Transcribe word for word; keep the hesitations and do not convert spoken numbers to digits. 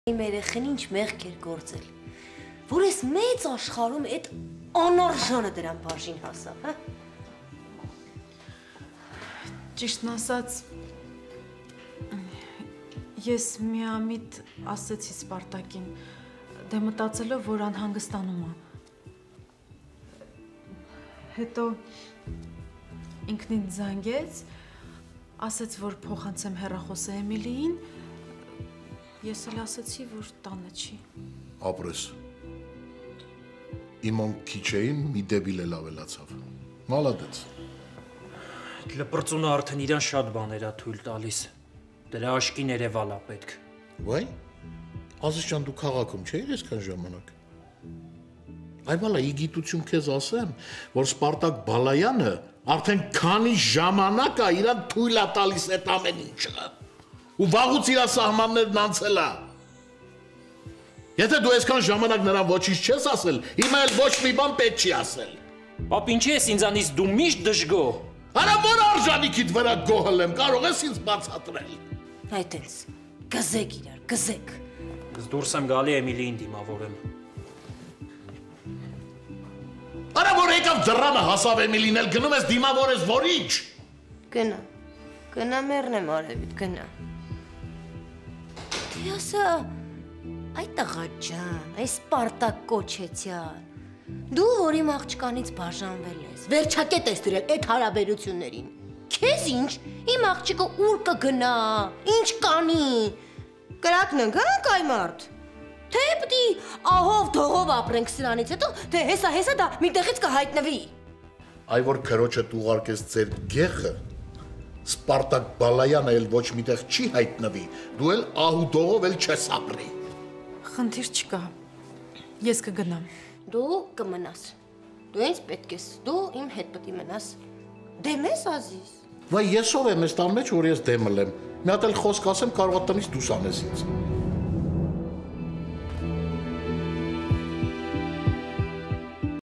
Իմ երեխեն ինչ մեղք էր գործել, որ ես մեծ աշխարհում այդ անարժանը դրան բաժին հասավ, հա։ Ճիշտն ասած, ես միամիտ ասեցի Սպարտակին, դե մտածելով, որ անհանգստանում է։ Հետո ինքնին զանգեց, ասեց, որ փոխանցեմ հեռախոսը Էմիլիին, ես էլ ասեցի, որ տանը չի։ Ապրես։ Իմ օն քիչեին մի դեբիլ էլ ավելացավ։ Մալադեց։ Լպրծունը արդեն իրան շատ բաներ է թույլ տալիս։ Դրա աշկին երևալ է պետք։ Վայ, Ազիզյան դու քաղաքում չէիր այսքան ժամանակ։ Այ բալա, ի գիտություն քեզ ասեմ, որ Սպարտակ Բալայանը արդեն քանի ժամանակ է իրան թույլ է տալիս այդ ամեն ինչը։ Ու վաղուց իր սահմաններն անցել է։ Եթե դու այսքան ժամանակ նրան ոչինչ չես ասել, հիմա էլ ոչ մի բան պետք չի ասել։ Պապ, ինչի ես ինձանից դու միշտ դժգոհ։ Արա որ արժանիքիդ վրա գոհել եմ, կարող ես ինձ բացատրել։ Այդպես, գզեք իրար, գզեք։ Ես դուրս եմ գալի Էմիլիին դիմավորեմ։ Արա որ եկավ դռանը հասավ Էմիլին էլ գնում ես դիմավոր ես որ ինչ։ Գնա, գնա մեռնեմ արևիդ, գնա։ Դե ասա, այ տղա ջան, այս Սպարտակ կոչեցյալ, դու որ իմ աղջկանից բաժանվել ես, վերջակետ ես դրել այդ հարաբերություններին, քեզ ինչ, իմ աղջիկը ուր կգնա, ինչ կանի, կրակն ընկանք այ մարդ, թե պտի ահով դողով ապրենք սրանից հետո, թե հեսա հեսա դա մի տեղից կհայտնվի։ Այ որ քրոջդ ուղարկես ձեր գեղը, Սպարտակ Բալայանը էլ ոչ միտեղ չի հայտնվի, դու էլ ահու դողով էլ չես ապրի։ Խնդիր չկա, ես կգնամ։ Դու կմնաս, դու ինձ պետք ես, դու իմ հետ պտի մնաս, դեմ ես Ազիզ։ Վայ ես ով եմ ես տան մեջ, որ ես դեմել եմ, մի հատ էլ խոսք ասեմ կարող է տնից դուս անես ինձ։